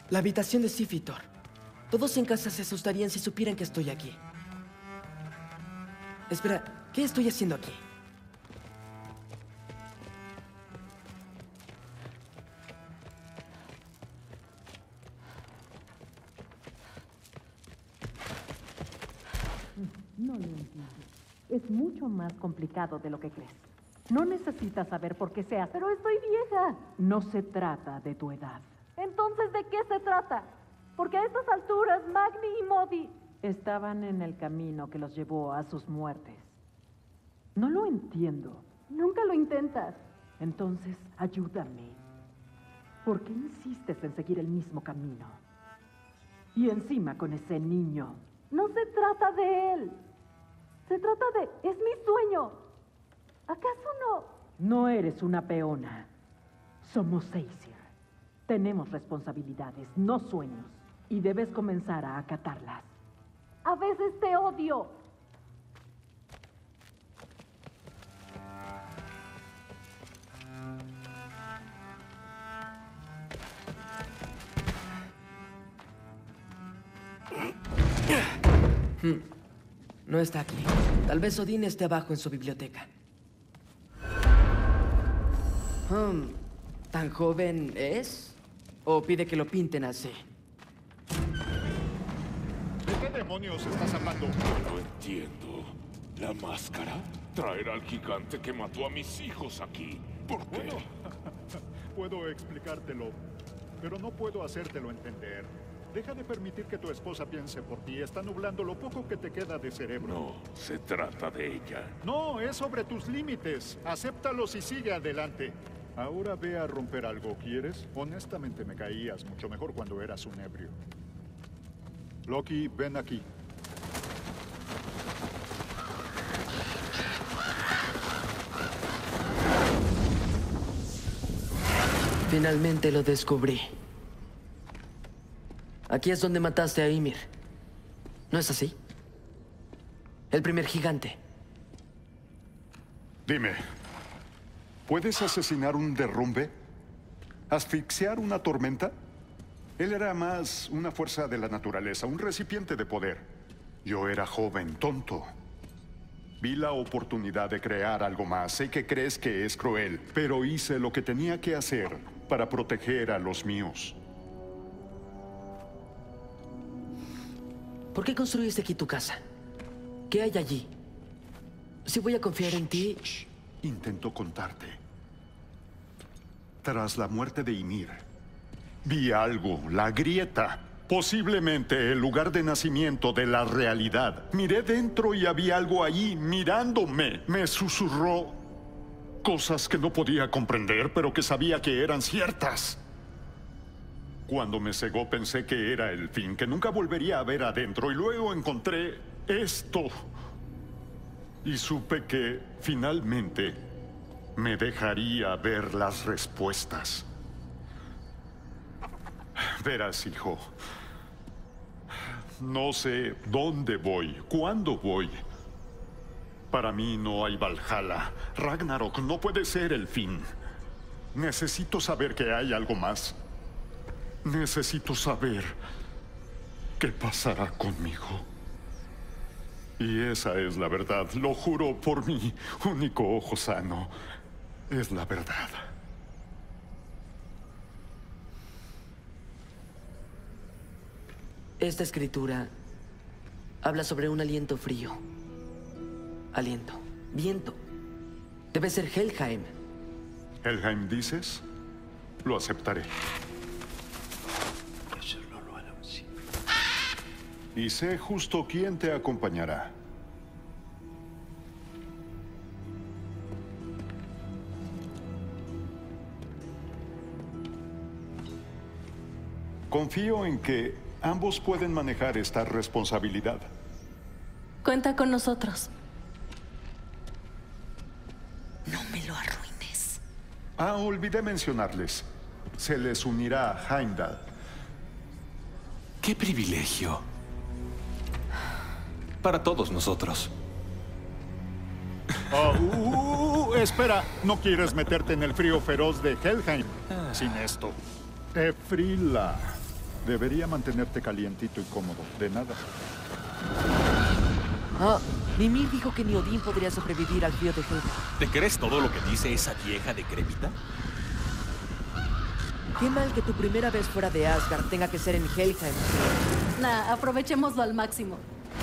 La habitación de Siphitor. Todos en casa se asustarían si supieran que estoy aquí. Espera, ¿qué estoy haciendo aquí? No lo entiendo. Es mucho más complicado de lo que crees. No necesitas saber por qué seas, pero estoy vieja. No se trata de tu edad. Entonces, ¿de qué se trata? Porque a estas alturas, Magni y Modi estaban en el camino que los llevó a sus muertes. No lo entiendo. Nunca lo intentas. Entonces, ayúdame. ¿Por qué insistes en seguir el mismo camino? Y encima con ese niño. No se trata de él. Se trata de... es mi sueño. ¿Acaso no? No eres una peona. Somos Aesir. Tenemos responsabilidades, no sueños. Y debes comenzar a acatarlas. A veces te odio. No está aquí. Tal vez Odín esté abajo en su biblioteca. ¿Tan joven es? ¿O pide que lo pinten así? ¿De qué demonios estás hablando? No entiendo. ¿La máscara? Traer al gigante que mató a mis hijos aquí. ¿Por qué? Bueno, puedo explicártelo, pero no puedo hacértelo entender. Deja de permitir que tu esposa piense por ti. Está nublando lo poco que te queda de cerebro. No, se trata de ella. No, es sobre tus límites. Acéptalos y sigue adelante. Ahora ve a romper algo, ¿quieres? Honestamente me caías mucho mejor cuando eras un ebrio. Loki, ven aquí. Finalmente lo descubrí. Aquí es donde mataste a Ymir. ¿No es así? El primer gigante. Dime, ¿puedes asesinar un derrumbe? ¿Asfixiar una tormenta? Él era más una fuerza de la naturaleza, un recipiente de poder. Yo era joven, tonto. Vi la oportunidad de crear algo más. Sé que crees que es cruel, pero hice lo que tenía que hacer para proteger a los míos. ¿Por qué construiste aquí tu casa? ¿Qué hay allí? Si voy a confiar en ti... Intento contarte. Tras la muerte de Ymir, vi algo, la grieta. Posiblemente el lugar de nacimiento de la realidad. Miré dentro y había algo allí mirándome. Me susurró cosas que no podía comprender, pero que sabía que eran ciertas. Cuando me cegó pensé que era el fin, que nunca volvería a ver adentro, y luego encontré esto. Y supe que, finalmente, me dejaría ver las respuestas. Verás, hijo, no sé dónde voy, cuándo voy. Para mí no hay Valhalla. Ragnarok no puede ser el fin. Necesito saber que hay algo más. Necesito saber qué pasará conmigo. Y esa es la verdad. Lo juro por mi único ojo sano. Es la verdad. Esta escritura habla sobre un aliento frío. Aliento. Viento. Debe ser Helheim. ¿Helheim dices? Lo aceptaré. Y sé justo quién te acompañará. Confío en que ambos pueden manejar esta responsabilidad. Cuenta con nosotros. No me lo arruines. Ah, olvidé mencionarles. Se les unirá a Heimdall. ¡Qué privilegio! Para todos nosotros. Espera, no quieres meterte en el frío feroz de Helheim sin esto. Efrila. Debería mantenerte calientito y cómodo. De nada. Ah, Mimir dijo que ni Odín podría sobrevivir al frío de Helheim. ¿Te crees todo lo que dice esa vieja decrépita? Qué mal que tu primera vez fuera de Asgard tenga que ser en Helheim. Nah, aprovechémoslo al máximo.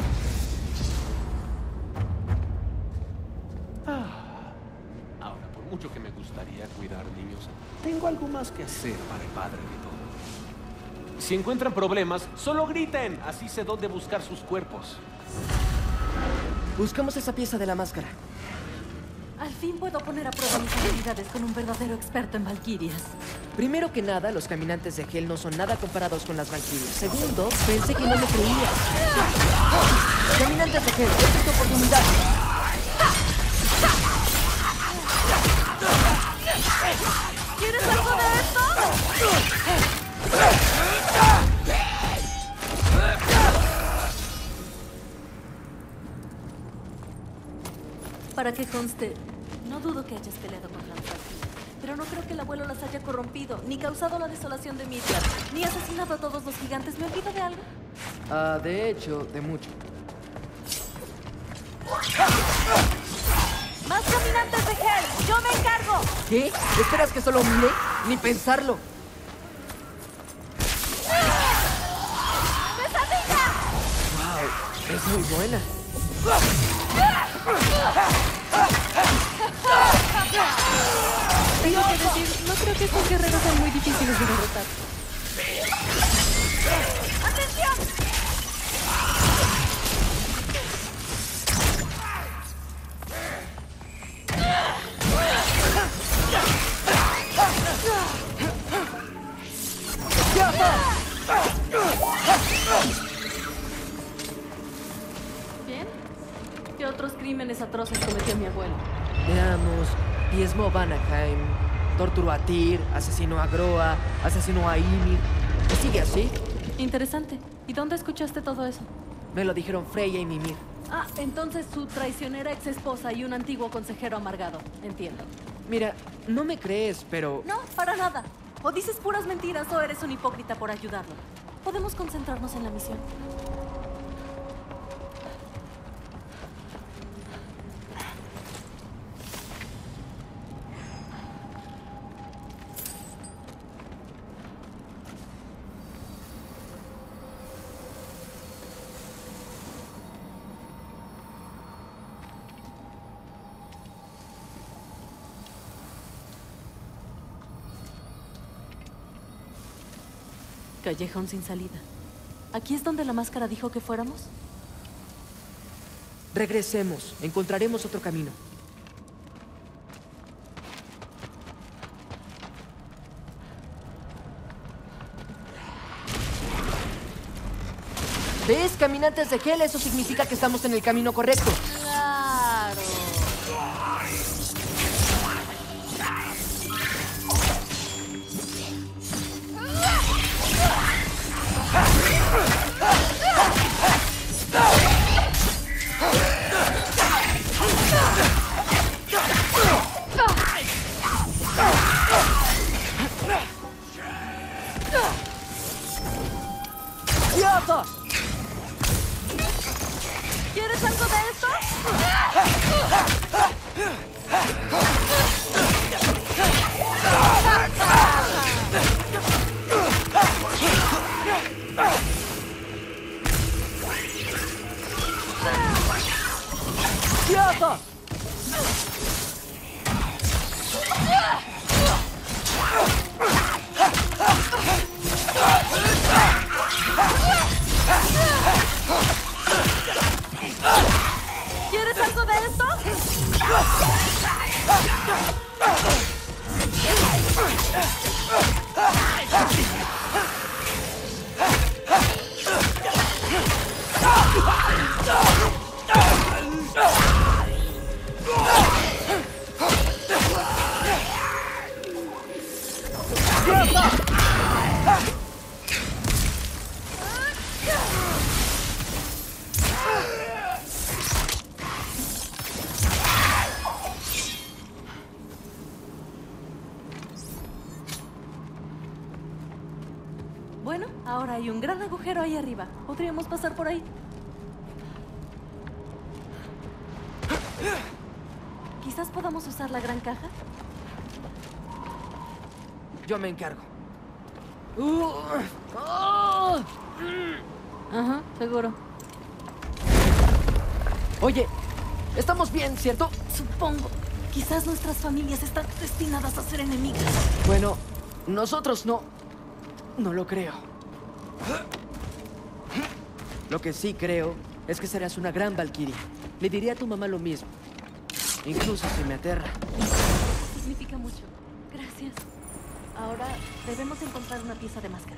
Ahora, por mucho que me gustaría cuidar niños, tengo algo más que hacer para el padre de todos. Si encuentran problemas, solo griten. Así sé dónde buscar sus cuerpos. Buscamos esa pieza de la máscara. Al fin puedo poner a prueba mis habilidades con un verdadero experto en valquirias. Primero que nada, los caminantes de Hel no son nada comparados con las valquirias. Segundo, pensé que no me creías. Caminantes de Hel, esta es tu oportunidad. ¿Quieres algo de esto? Para que conste, no dudo que hayas peleado contra los valquirias, pero no creo que el abuelo las haya corrompido, ni causado la desolación de Midgard, ni asesinado a todos los gigantes. ¿Me olvido de algo? Ah, de hecho, de mucho. ¡Más caminantes de Hel! ¡Yo me encargo! ¿Qué? ¿Esperas que solo mire? Ni pensarlo. ¡Pesadilla! ¡Wow! Es muy buena. Tengo que decir, no creo que estos guerreros sean muy difíciles de derrotar. ¡Atención! ¿Bien? ¿Qué otros crímenes atroces cometió mi abuelo? Veamos. Diezmó Vanaheim, torturó a Tyr, asesinó a Groa, asesinó a Ymir. ¿Y sigue así? Interesante. ¿Y dónde escuchaste todo eso? Me lo dijeron Freya y Mimir. Ah, entonces su traicionera ex esposa y un antiguo consejero amargado. Entiendo. Mira, no me crees, pero... No, para nada. O dices puras mentiras o eres un hipócrita por ayudarlo. Podemos concentrarnos en la misión. Callejón sin salida. ¿Aquí es donde la máscara dijo que fuéramos? Regresemos. Encontraremos otro camino. ¿Ves, caminantes de Hel? Eso significa que estamos en el camino correcto. ¡Claro! ¡Dios! ¿Quieres algo de esto? ¡Dios! ¿Quieres algo de esto? Bueno, ahora hay un gran agujero ahí arriba. ¿Podríamos pasar por ahí? Quizás podamos usar la gran caja. Yo me encargo. Ajá, seguro. Oye, estamos bien, ¿cierto? Supongo. Quizás nuestras familias están destinadas a ser enemigas. Bueno, nosotros no. No lo creo. Lo que sí creo es que serás una gran valquiria. Le diré a tu mamá lo mismo. Incluso si me aterra. Significa mucho. Gracias. Ahora debemos encontrar una pieza de máscara.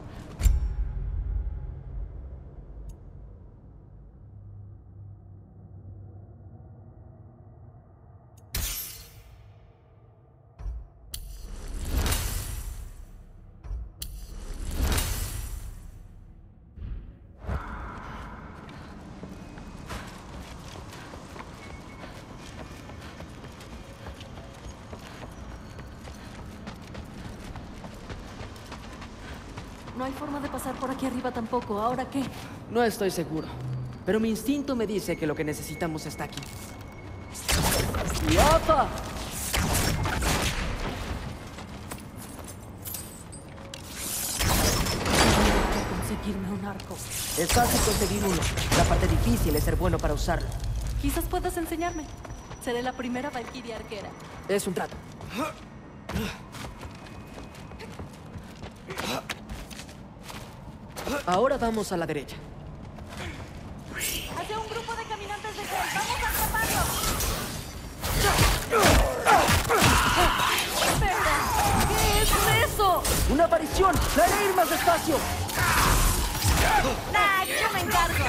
No hay forma de pasar por aquí arriba tampoco. ¿Ahora qué? No estoy seguro. Pero mi instinto me dice que lo que necesitamos está aquí. ¡Yapa! Tengo que conseguirme un arco. Es fácil conseguir uno. La parte difícil es ser bueno para usarlo. Quizás puedas enseñarme. Seré la primera valquiria arquera. Es un trato. Ahora vamos a la derecha. ¡Hacia un grupo de caminantes de gel! ¡Vamos a atraparlo! ¡Espera! ¿Qué es eso? ¡Una aparición! ¡Traeré ir más despacio! ¡Nah! ¡Yo me encargo!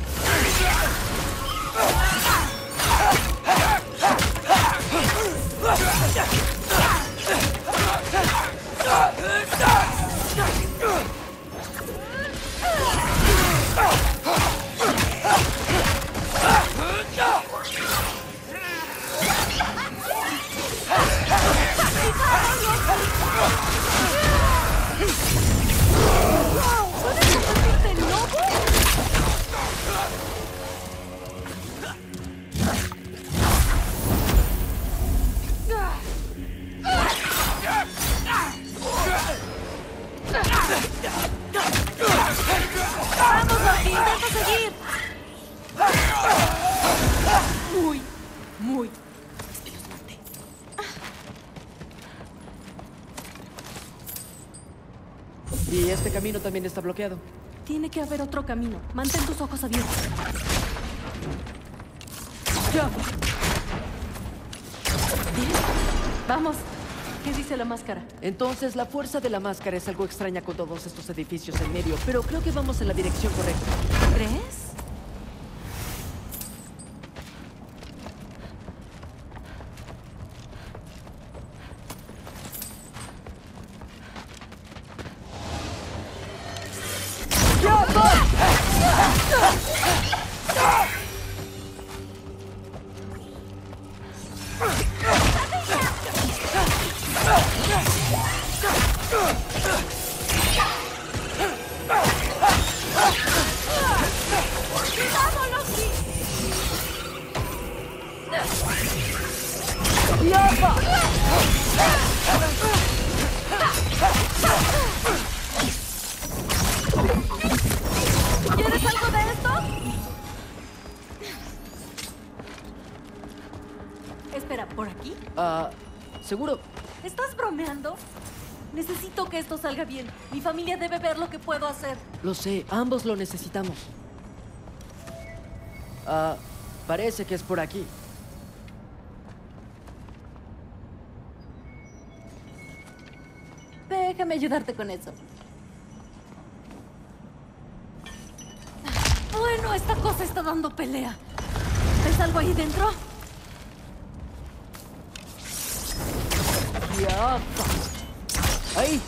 ¿Puedes convertirte en lobo? ¡Vamos, Buffy! ¡Intenta seguir! Muy espeluznante. Y este camino también está bloqueado. Tiene que haber otro camino. Mantén tus ojos abiertos. ¡Ya! Bien. Vamos. ¿Qué dice la máscara? Entonces, la fuerza de la máscara es algo extraña con todos estos edificios en medio, pero creo que vamos en la dirección correcta. ¿Crees? ¿Quieres algo de esto? Espera, ¿por aquí? ¿Seguro? ¿Estás bromeando? Necesito que esto salga bien. Mi familia debe ver lo que puedo hacer. Lo sé, ambos lo necesitamos. Parece que es por aquí. Déjame ayudarte con eso. Bueno, esta cosa está dando pelea. ¿Ves algo ahí dentro? ¡Ya! ¡Ahí!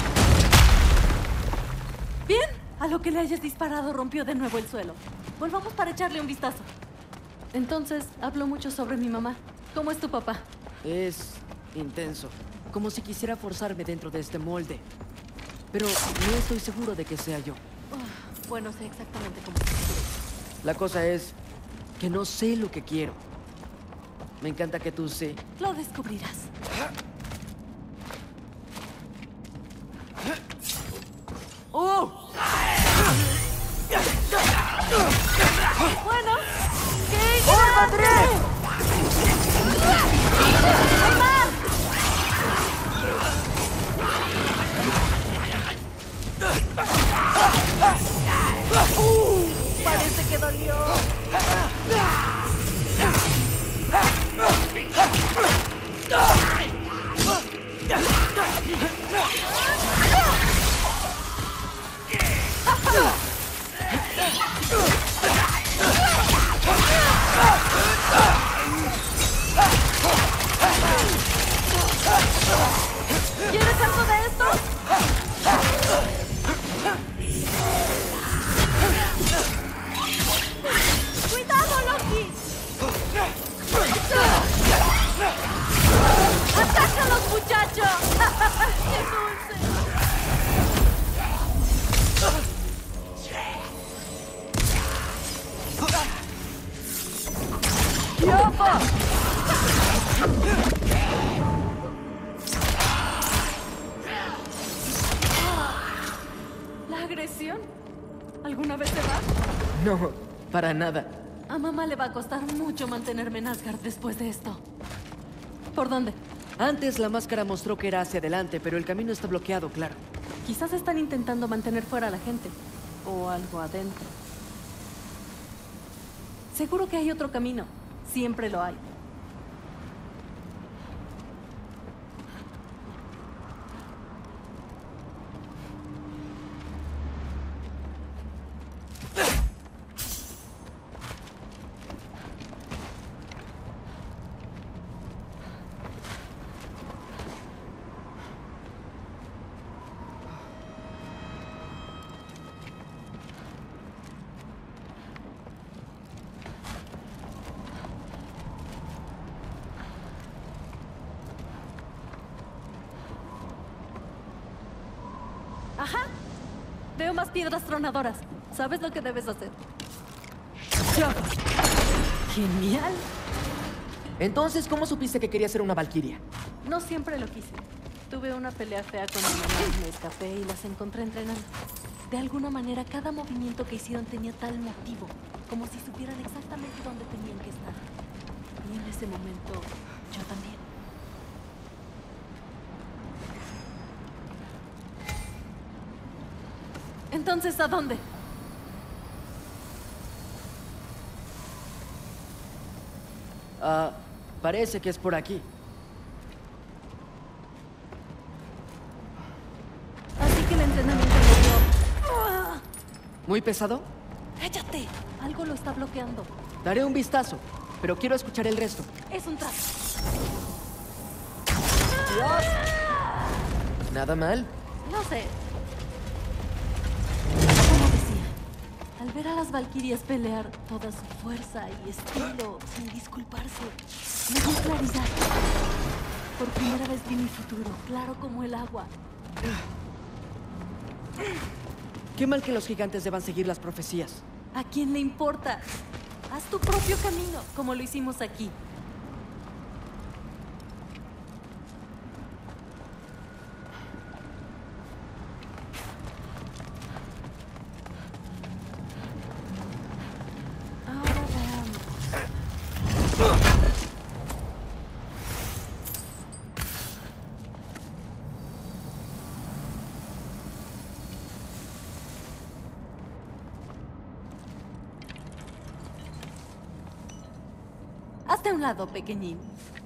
Bien. A lo que le hayas disparado rompió de nuevo el suelo. Volvamos para echarle un vistazo. Entonces, hablo mucho sobre mi mamá. ¿Cómo es tu papá? Es intenso. Como si quisiera forzarme dentro de este molde. pero no estoy seguro de que sea yo. Bueno, sé exactamente cómo se siente. La cosa es que no sé lo que quiero. Me encanta que tú sí. Lo descubrirás. ¡Oh! Bueno, ¿qué hice? ¡Hay más! Parece que dolió. ¿Quieres algo de esto? ¡Cuidado, Loki! ¡Atácalos, muchachos! ¡Qué dulce! ¡Yopa! ¿La agresión? ¿Alguna vez se va? No, para nada. A mamá le va a costar mucho mantenerme en Asgard después de esto. ¿Por dónde? Antes la máscara mostró que era hacia adelante, pero el camino está bloqueado, claro. Quizás están intentando mantener fuera a la gente. O algo adentro. Seguro que hay otro camino. Siempre lo hay. Ajá. Veo más piedras tronadoras. ¿Sabes lo que debes hacer? Genial. Entonces, ¿cómo supiste que quería ser una valquiria? No siempre lo quise. Tuve una pelea fea con enanas, me escapé y las encontré entrenando. De alguna manera, cada movimiento que hicieron tenía tal motivo, como si supieran exactamente dónde tenían que estar. Y en ese momento, yo también. Entonces, ¿a dónde? Parece que es por aquí. Así que el entrenamiento me dio... ¿Muy pesado? ¡Cállate! Algo lo está bloqueando. Daré un vistazo, pero quiero escuchar el resto. Es un trapo. ¿Nada mal? No sé. Como decía, al ver a las valquirias pelear toda su fuerza y estilo sin disculparse, me dio claridad. Por primera vez vi mi futuro, claro como el agua. Qué mal que los gigantes deban seguir las profecías. ¿A quién le importa? Haz tu propio camino, como lo hicimos aquí. Ahora veamos. Hazte a un lado, pequeñín.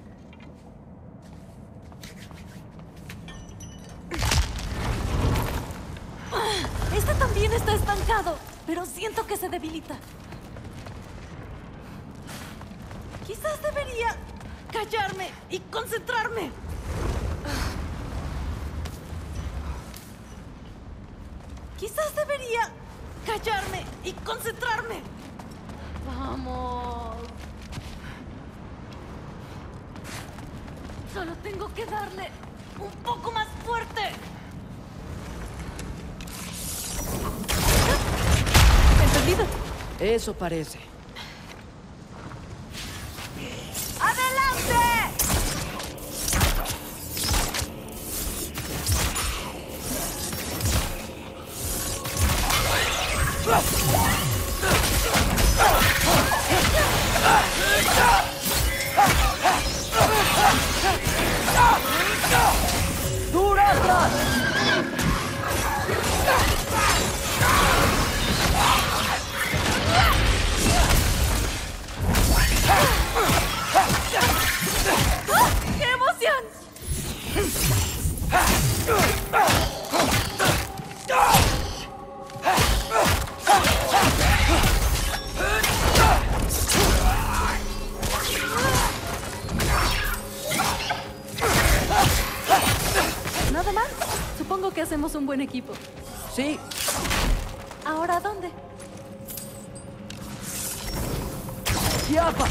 Este también está estancado, pero siento que se debilita. Quizás debería callarme y concentrarme. Quizás debería callarme y concentrarme. Vamos. Solo tengo que darle un poco más fuerte. Eso parece. ¡Adelante! ¡Dura atrás! ¡Qué emoción! Nada más. Supongo que hacemos un buen equipo. Sí. ¿Ahora dónde? ¡Chiapa!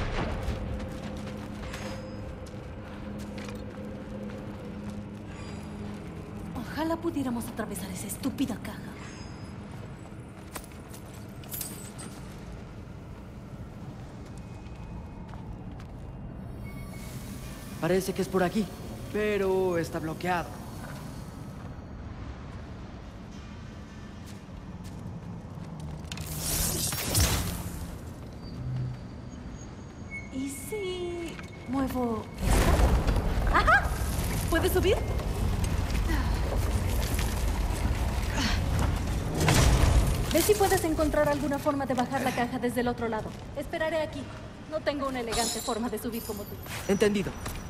Ojalá pudiéramos atravesar esa estúpida caja. Parece que es por aquí, pero está bloqueado. ¿Y si muevo esta? ¡Ajá! ¿Puedes subir? Ve si puedes encontrar alguna forma de bajar la caja desde el otro lado. Esperaré aquí. No tengo una elegante forma de subir como tú. Entendido.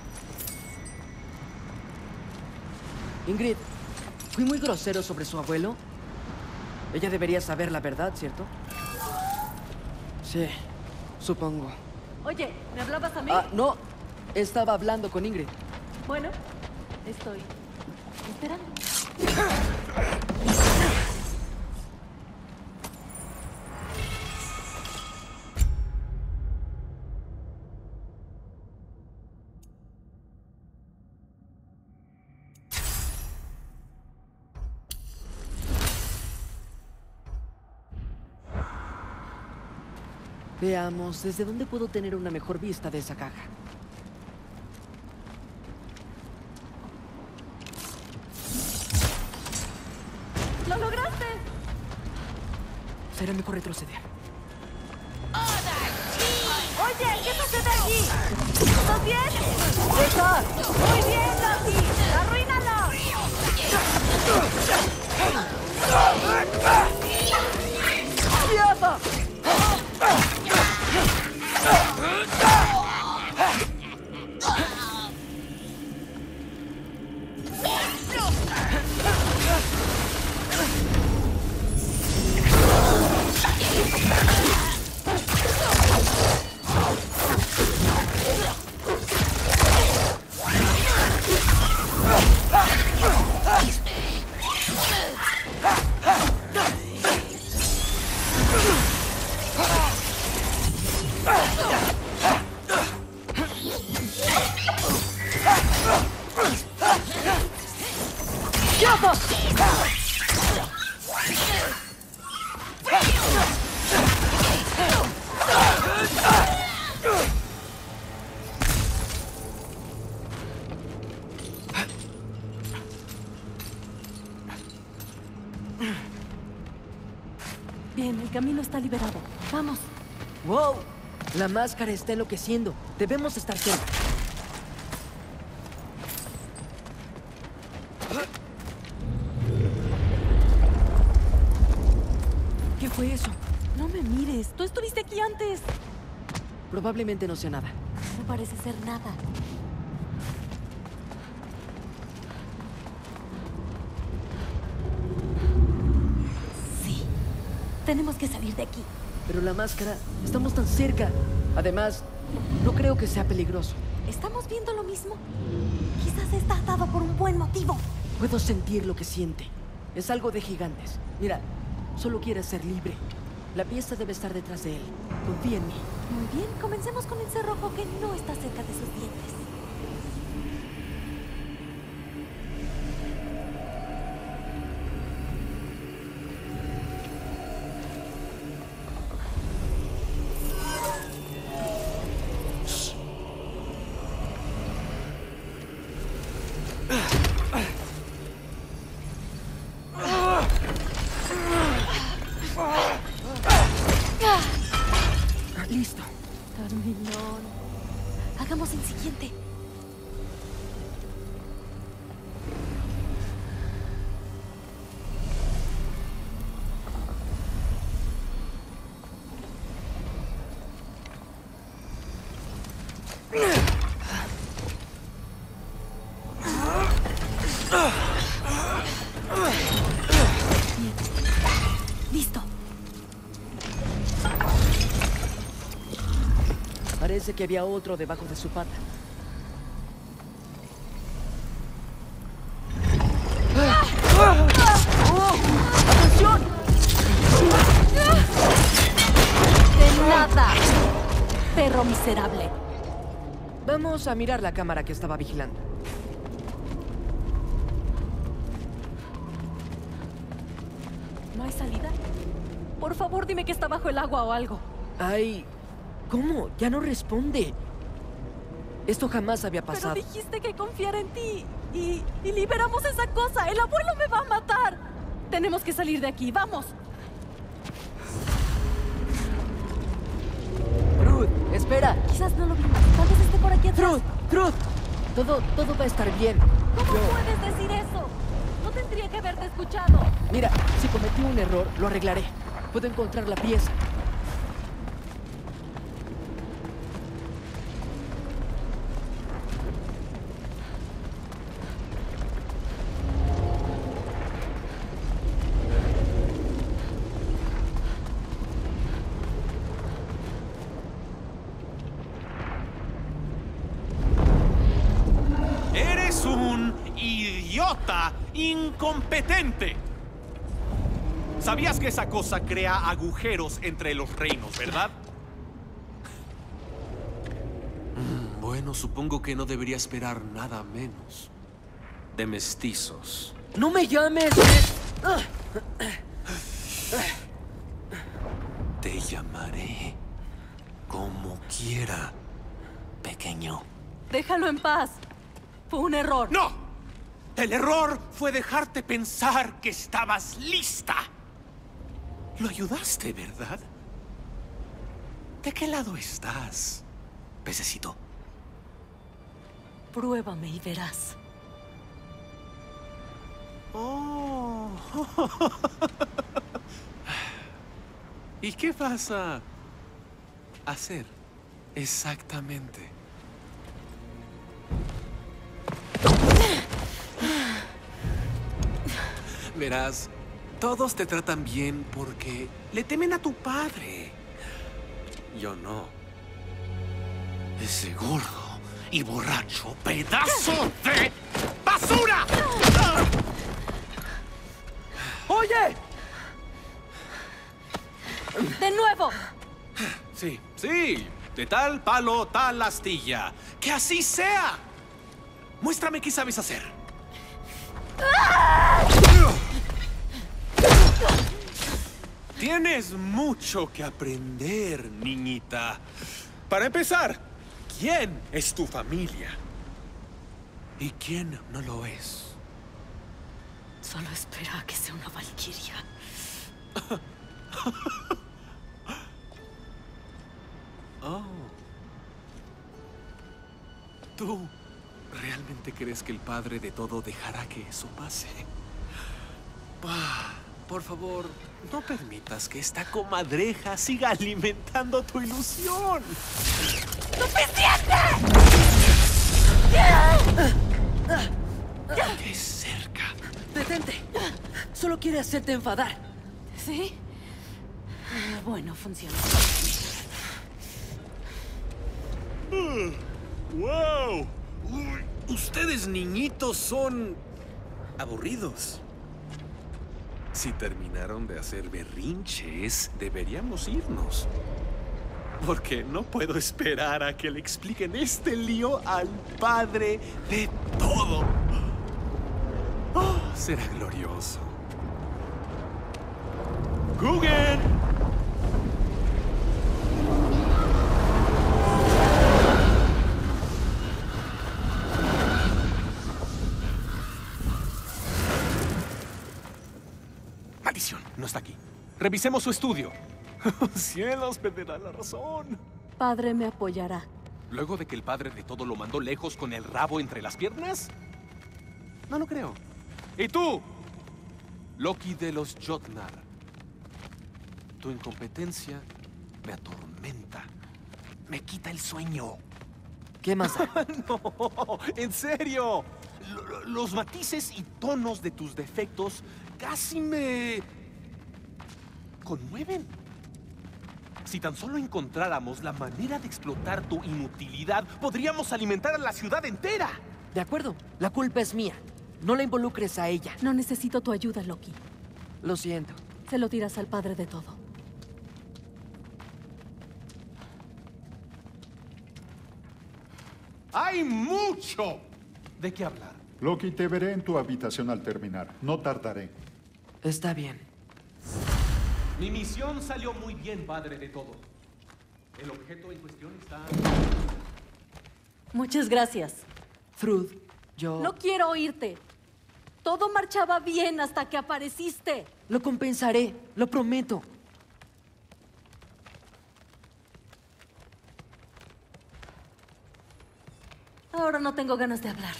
Ingrid, fui muy grosero sobre su abuelo. Ella debería saber la verdad, ¿cierto? Sí, supongo. Oye, ¿me hablabas a mí? Ah, no. Estaba hablando con Ingrid. Bueno, estoy esperando. Veamos, ¿desde dónde puedo tener una mejor vista de esa caja? ¡Lo lograste! Será mejor retroceder. Oye, ¿qué sucede aquí? ¿Estás bien? ¡Deja! Muy bien, Loki. ¡Arruínalo! ¡Chiapa! Bien, el camino está liberado. Vamos. ¡Wow! La máscara está enloqueciendo. Debemos estar cerca. ¿Qué fue eso? No me mires. Tú estuviste aquí antes. Probablemente no sea nada. No parece ser nada. Sí. Tenemos que salir de aquí. Pero la máscara... Estamos tan cerca. Además, no creo que sea peligroso. ¿Estamos viendo lo mismo? Quizás está atado por un buen motivo. Puedo sentir lo que siente. Es algo de gigantes. Mira, solo quiere ser libre. La pieza debe estar detrás de él. Confía en mí. Muy bien, comencemos con el cerrojo que no está cerca de sus dientes. Hagamos el siguiente. Listo. Parece que había otro debajo de su pata. ¡Atención! De nada, perro miserable. Vamos a mirar la cámara que estaba vigilando. ¿No hay salida? Por favor, dime que está bajo el agua o algo. Ay, ¿cómo? Ya no responde. Esto jamás había pasado. Pero dijiste que confiara en ti. Y liberamos esa cosa. El abuelo me va a matar. Tenemos que salir de aquí. ¡Vamos! Truth, espera. Quizás no lo vimos. Tal vez esté por aquí atrás. Truth. Todo va a estar bien. ¿Cómo puedes decir eso? No tendría que haberte escuchado. Mira, si cometí un error, lo arreglaré. Puedo encontrar la pieza. ¡Eres un idiota incompetente! ¿Sabías que esa cosa crea agujeros entre los reinos, verdad? Bueno, supongo que no debería esperar nada menos de mestizos. ¡No me llames! Te llamaré como quiera, pequeño. Déjalo en paz. Fue un error. ¡No! El error fue dejarte pensar que estabas lista. Lo ayudaste, ¿verdad? ¿De qué lado estás, pececito? Pruébame y verás. Oh. ¿Y qué vas a hacer exactamente? Verás, todos te tratan bien porque le temen a tu padre. Yo no. Ese gordo y borracho pedazo de basura. ¡Oye! ¡De nuevo! Sí, sí. De tal palo, tal astilla. ¡Que así sea! Muéstrame qué sabes hacer. Tienes mucho que aprender, niñita. Para empezar, ¿quién es tu familia? ¿Y quién no lo es? Solo espera a que sea una valquiria. Oh. ¿Tú realmente crees que el padre de todo dejará que eso pase? Por favor, no permitas que esta comadreja siga alimentando tu ilusión. ¡Suficiente! ¡Qué cerca! ¡Detente! Solo quiere hacerte enfadar. ¿Sí? Bueno, funciona. ¡Wow! Ustedes, niñitos, son aburridos. Si terminaron de hacer berrinches, deberíamos irnos. Porque no puedo esperar a que le expliquen este lío al padre de todo. Oh, será glorioso. ¡Guggen! Maldición, no está aquí. Revisemos su estudio. Cielos, perderá la razón. Padre me apoyará. ¿Luego de que el padre de todo lo mandó lejos con el rabo entre las piernas? No lo creo. ¿Y tú? Loki de los Jotnar. Tu incompetencia me atormenta. Me quita el sueño. ¿Qué más da? No, en serio. Los matices y tonos de tus defectos casi me conmueven. Si tan solo encontráramos la manera de explotar tu inutilidad, podríamos alimentar a la ciudad entera. De acuerdo, la culpa es mía. No la involucres a ella. No necesito tu ayuda, Loki. Lo siento. Se lo tiras al padre de todo. Hay mucho de qué hablar. Loki, te veré en tu habitación al terminar. No tardaré. Está bien. Mi misión salió muy bien, padre de todo. El objeto en cuestión está... Muchas gracias. Thrud, yo... No quiero oírte. Todo marchaba bien hasta que apareciste. Lo compensaré, lo prometo. Ahora no tengo ganas de hablar.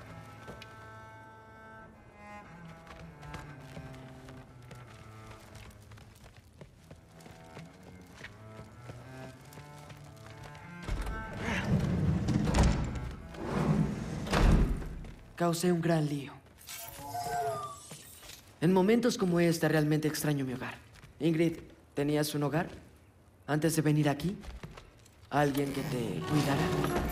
Causé un gran lío. En momentos como este realmente extraño mi hogar. Ingrid, ¿tenías un hogar? Antes de venir aquí, ¿alguien que te cuidara?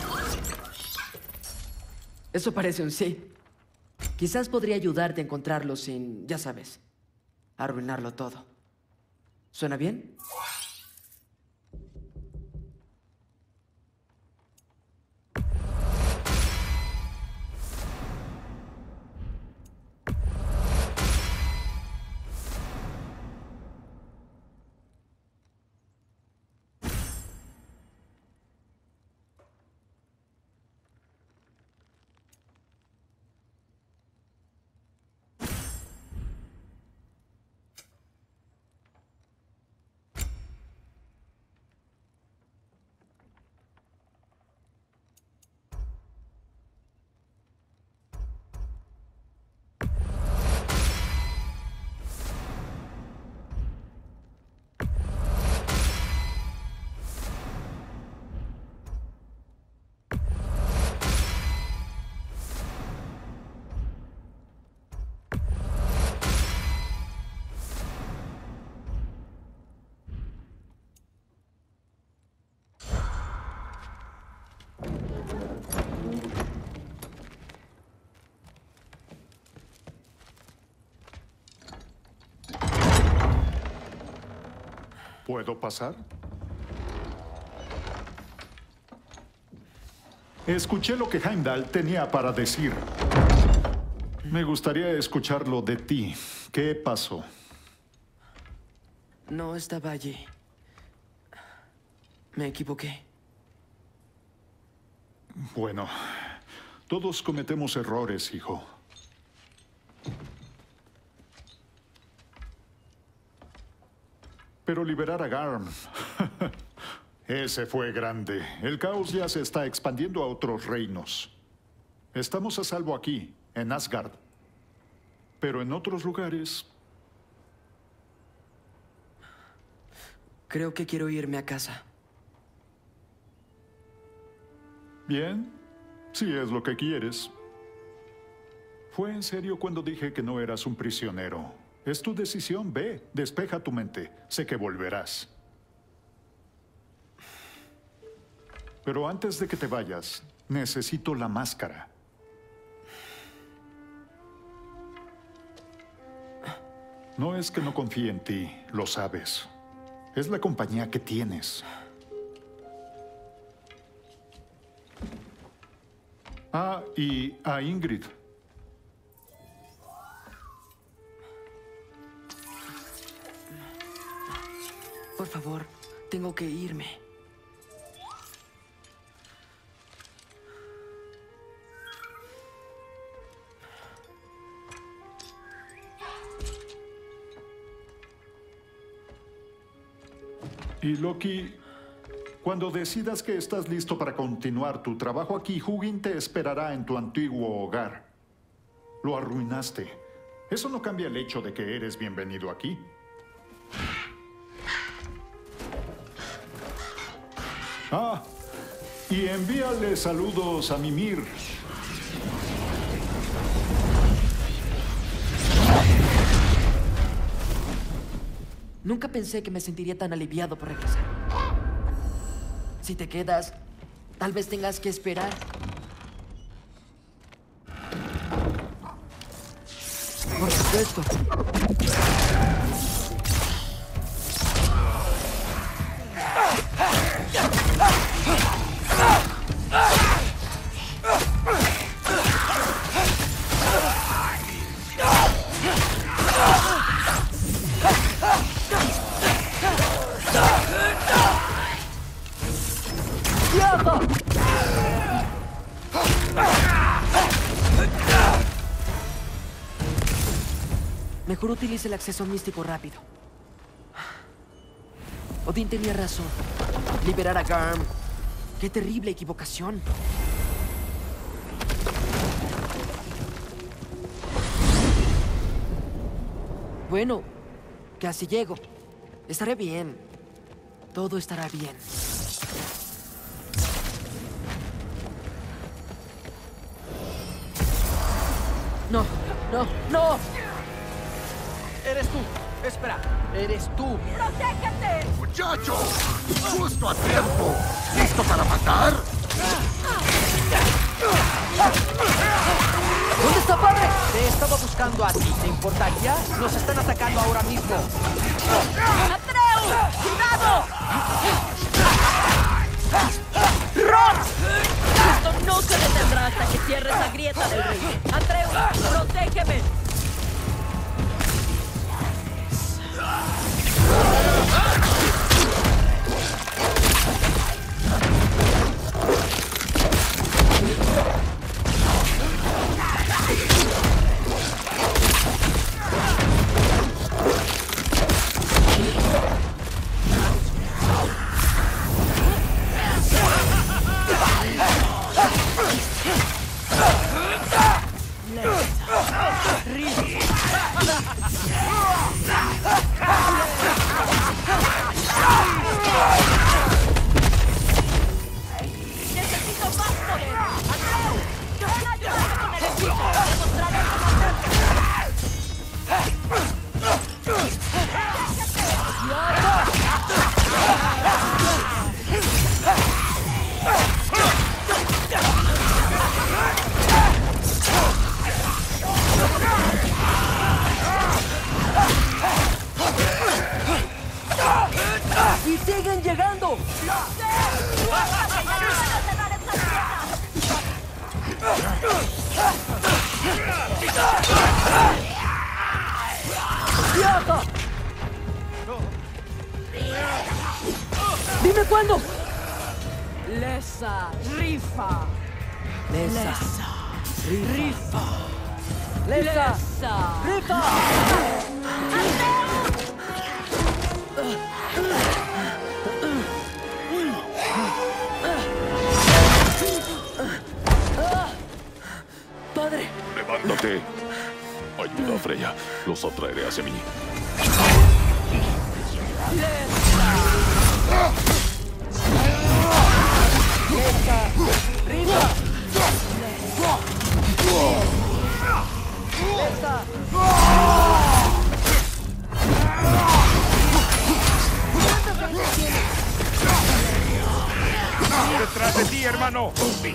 Eso parece un sí. Quizás podría ayudarte a encontrarlo sin, ya sabes, arruinarlo todo. ¿Suena bien? ¿Puedo pasar? Escuché lo que Heimdall tenía para decir. Me gustaría escucharlo de ti. ¿Qué pasó? No estaba allí. Me equivoqué. Bueno, todos cometemos errores, hijo. Pero liberar a Garm... ese fue grande. El caos ya se está expandiendo a otros reinos. Estamos a salvo aquí, en Asgard. Pero en otros lugares... Creo que quiero irme a casa. Bien, si es lo que quieres. Fue en serio cuando dije que no eras un prisionero. Es tu decisión, ve, despeja tu mente. Sé que volverás. Pero antes de que te vayas, necesito la máscara. No es que no confíe en ti, lo sabes. Es la compañía que tienes. Ah, y a Ingrid. Por favor, tengo que irme. Y Loki, Cuando decidas que estás listo para continuar tu trabajo aquí, Hugin te esperará en tu antiguo hogar. Lo arruinaste. Eso no cambia el hecho de que eres bienvenido aquí. Ah, y envíale saludos a Mimir. Nunca pensé que me sentiría tan aliviado por regresar. Si te quedas, tal vez tengas que esperar. Por supuesto. Mejor utilice el acceso místico rápido. Odín tenía razón. Liberar a Garm. ¡Qué terrible equivocación! Bueno, casi llego. Estaré bien. Todo estará bien. No, no, no. Eres tú. Espera, eres tú. ¡Protégete! ¡Muchacho! ¡Justo a tiempo! ¿Listo para matar? ¿Dónde está padre? Te estaba buscando a ti. ¿Te importaría? Nos están atacando ahora mismo. ¡Atreus! ¡Cuidado! ¡Rox! Esto no se detendrá hasta que cierres la grieta del rey. ¡Atreus! ¡Protégeme! ¡Y siguen llegando! ¡Viaja! ¡Dime cuándo! Lesa, rifa. Lesa. Rifa. Lesa. Rifa. ¡Padre! ¡Levántate! Ayuda a Freya. Los atraeré hacia mí. ¡Detrás de ti, hermano!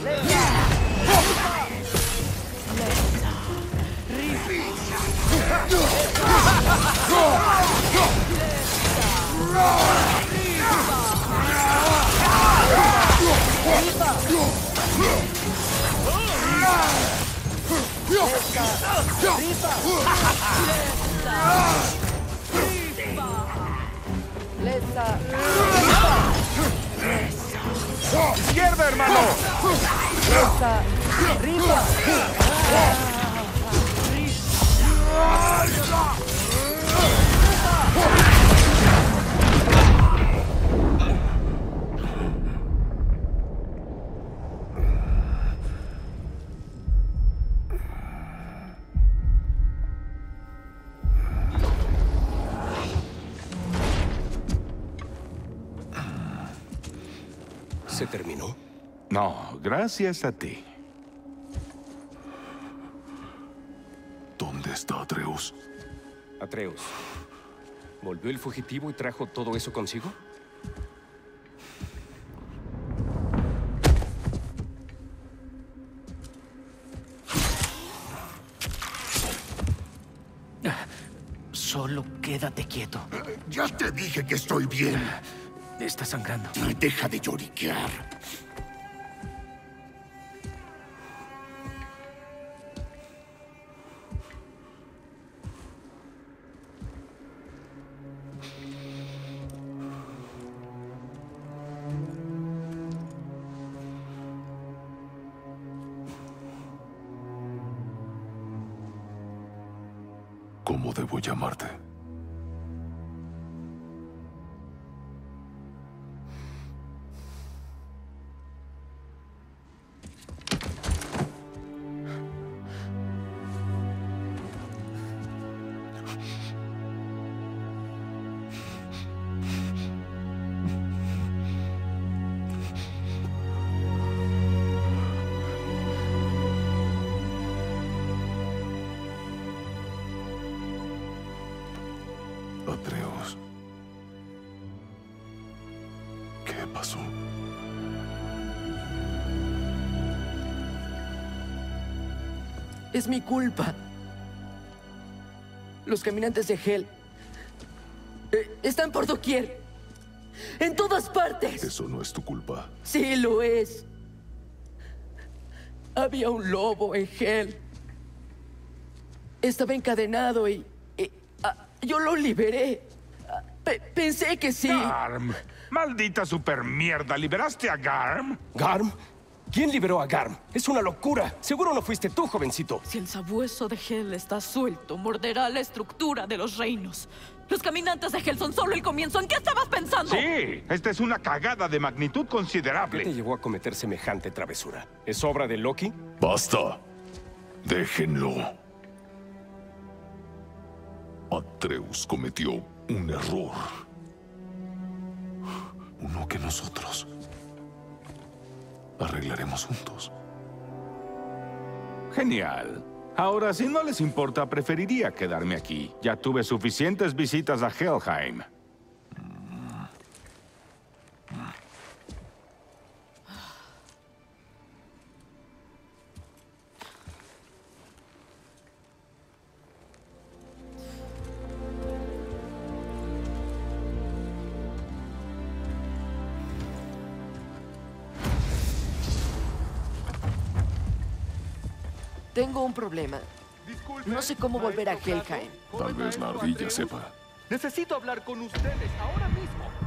¡Izquierda, hermano! ¿Se terminó? No, gracias a ti. ¿Dónde está Atreus? Atreus, ¿volvió el fugitivo y trajo todo eso consigo? Solo quédate quieto. Ya te dije que estoy bien. Está sangrando. Deja de lloriquear. ¿Cómo debo llamarte? Atreus. ¿Qué pasó? Es mi culpa. Los caminantes de Hel están por doquier. En todas partes. Eso no es tu culpa. Sí, lo es. Había un lobo en Hel. Estaba encadenado y yo lo liberé. Pensé que sí. Garm. Maldita super mierda. ¿Liberaste a Garm? ¿Garm? ¿Quién liberó a Garm? Es una locura. Seguro no fuiste tú, jovencito. Si el sabueso de Hel está suelto, morderá la estructura de los reinos. Los caminantes de Hel son solo el comienzo. ¿En qué estabas pensando? Sí, esta es una cagada de magnitud considerable. ¿Qué te llevó a cometer semejante travesura? ¿Es obra de Loki? ¡Basta! Déjenlo. Atreus cometió un error. Uno que nosotros arreglaremos juntos. Genial. Ahora, si no les importa, preferiría quedarme aquí. Ya tuve suficientes visitas a Helheim. Tengo un problema. No sé cómo volver a Helheim. Tal vez la ardilla sepa. Necesito hablar con ustedes ahora mismo.